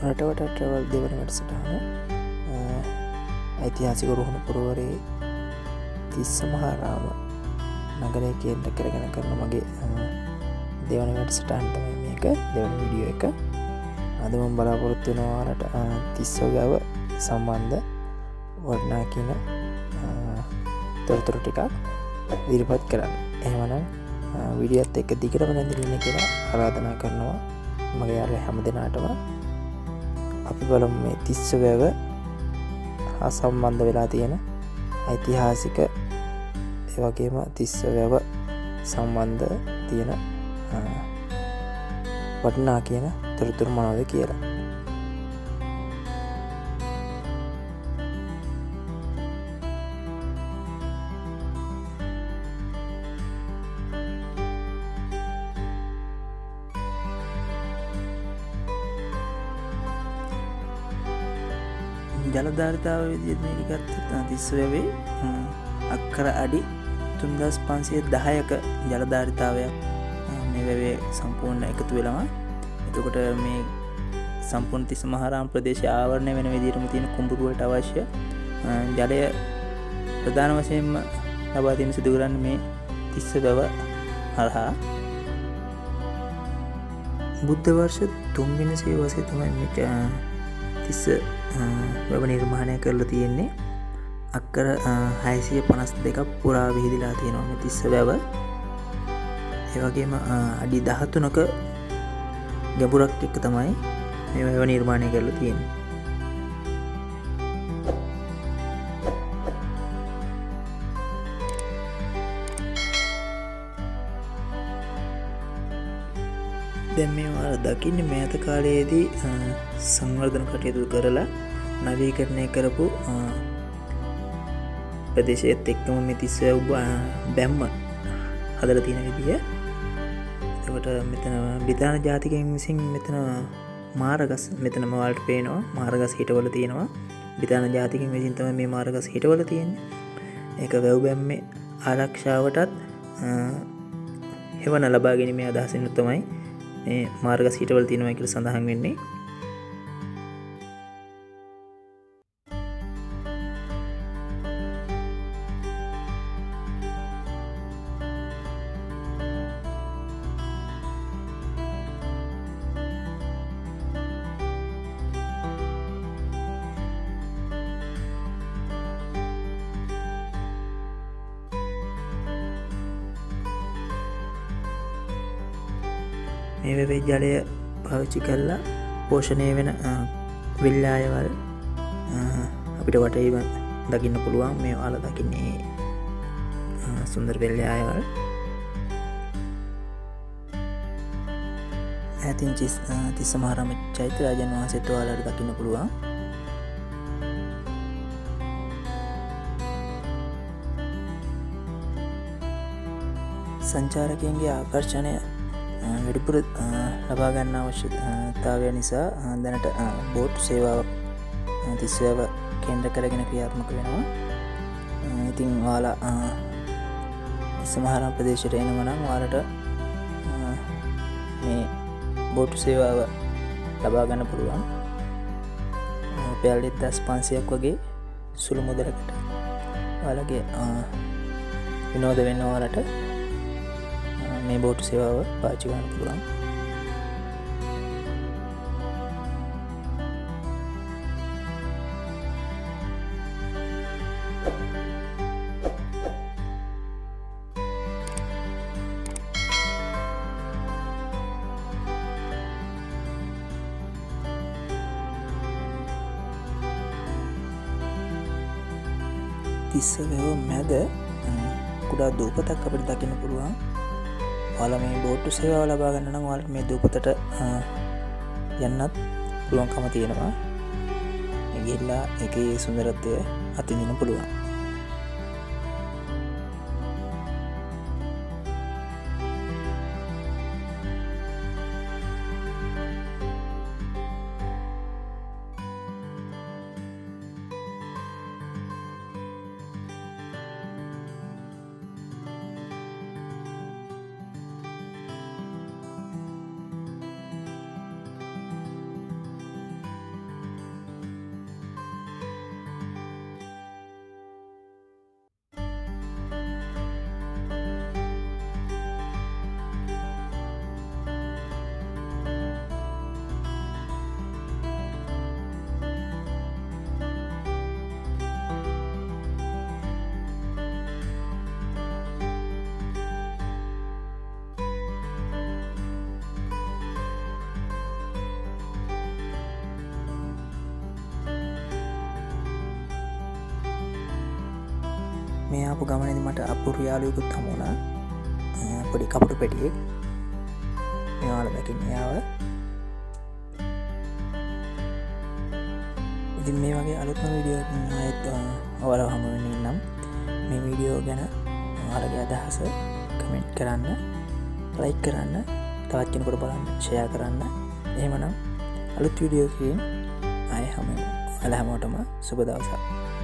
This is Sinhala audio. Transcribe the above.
රටවට ට්‍රැවල් දෙවන වැඩසටහන ඓතිහාසික රුහුණු පුරවරේ තිස්ස මහාරාම නගරය කේන්ද්‍ර කරගෙන කරන මගේ දෙවන වැඩසටහන තමයි මේක. දෙවන වීඩියෝ එක. අද මම බලාපොරොත්තු වෙනවා ඔයාලට තිස්ස ගව සම්බන්ධ වටිනා කියන තොරතුරු ටිකක් ඉදිරිපත් කරන්න. එහෙමනම් වීඩියෝත් එක්ක දිගටම නැඳින්න ඉන්න කියලා ආරාධනා කරනවා මගේ යාළුවෝ හැම දෙනාටම. අපි බලමු මේ තිස්ස වැව හා සම්බන්ධ වෙලා තියෙන ඓතිහාසික ඒ වගේම තිස්ස වැව සම්බන්ධ තියෙන වටිනා කියන තොරතුරු මොනවද කියලා. ජලධාරිතාව විදිහට මේක ගත්තොත් තිස්ස වැවේ අක්කර අඩි 3510ක ජලධාරිතාවයක් මේ වැවේ සම්පූර්ණ එකතු වෙනවා. එතකොට මේ සම්පූර්ණ තිස්ස මහාරාම ප්‍රදේශය ආවරණය වෙන විදිහටම තියෙන කුඹුරු වලට අවශ්‍ය ජලය ප්‍රධාන වශයෙන්ම ලබා දෙන්න සිදු කරන්නේ මේ තිස්ස වැව හරහා. බුද්ධ වර්ෂ 3 වෙනි සියවසේ තමයි මේක තිස්ස වැව නිර්මාණය කරලා තියෙන්නේ. අක්කර 652ක් පුරා විහිදලා තියෙනවා මේ තිස්ස වැව. ඒ වගේම අඩි 13ක ගැඹුරක් එක්ක තමයි මේ වැව නිර්මාණය කරලා තියෙන්නේ. දැන් මේ ඔයාලා දකින්නේ මෑත කාලයේදී සංවර්ධන කටයුතු කරලා නවීකරණය කරපු ප්‍රදේශයත් එක්කම මේ තිස්ස වැව බැම්ම හදලා තියෙන විදිය. එතකොට මෙතන බ්‍රිතාන්‍ය ජාතිකයන් විසින් මෙතන මාරගස් මෙතනම වලට පේනවා. මාරගස් හිටවල තියෙනවා. බ්‍රිතාන්‍ය ජාතිකයන් විසින් තමයි මේ මාරගස් හිටවල තියෙන්නේ. ඒක වැව බැම්මේ ආරක්ෂාවටත් හෙවණ ලබා ගැනීමේ අදහසින් තමයි මේ මාර්ගස් හිටවල තියෙනවා කියලා සඳහන් වෙන්නේ. මේ වැවේ ජලය පාවිච්චි කරලා පෝෂණය වෙන විල්ලායවල් අපිට වටේම දකින්න පුළුවන්. මේ ඔයාලා දකින්නේ සුන්දර විල්ලායවල්. ඈතින් තිස්ස මහාරාම චෛත්‍ය රාජන් වහන්සේත් ඔයාලට දකින්න පුළුවන්. සංචාරකයන්ගේ ආකර්ෂණය වැඩිපුර ලබා ගන්න අවශ්‍යතාවය නිසා දැනට බෝට් සේවාවක් තිස්ස වැව කේන්ද්‍ර කරගෙන ක්‍රියාත්මක වෙනවා. ඉතින් ඔයාලා තිස්ස මහාරාම ප්‍රදේශයට එනවා නම් ඔයාලට මේ බෝට් සේවාව ලබා ගන්න පුළුවන්. රුපියල් 1500ක් වගේ සුළු මුදලකට ඔයාලගේ විනෝද වෙන්න ඔයාලට මේ බෝට් සේවාව පාවිච්චි කරන්න පුළුවන්. තිස්ස වැව මැද කුඩා දූපතක් අපිට දකින්න පුළුවන්. ඔයාලා මේ බෝට් සේවාව ලබා ගන්න නම් ඔයාලට මේ දූපතට යන්නත් පුළුවන්කම තියෙනවා. මේ ගිහිල්ලා ඒකේ සුන්දරත්වය අත්විඳින්න පුළුවන්. මේ ආපු ගමනේදී මට අපූර්ව යාළුවෙකුත් හමු වුණා. පොඩි කපුටු පැටියෙක්. මේවාලා දකින්න යාව. ඉතින් මේ වගේ අලුත්ම වීඩියෝ එකකින් ආයෙත් ඔයාලව හමු වෙන්න නම් මේ වීඩියෝ ගැන ඔයාලගේ අදහස කමෙන්ට් කරන්න, ලයික් කරන්න, තවත් කෙනෙකුට බලන්න ෂෙයා කරන්න. එහෙමනම් අලුත් වීඩියෝ එකකින් ආයෙ හමු වෙමු. ඔයාලා හැමෝටම සුබ දවසක්.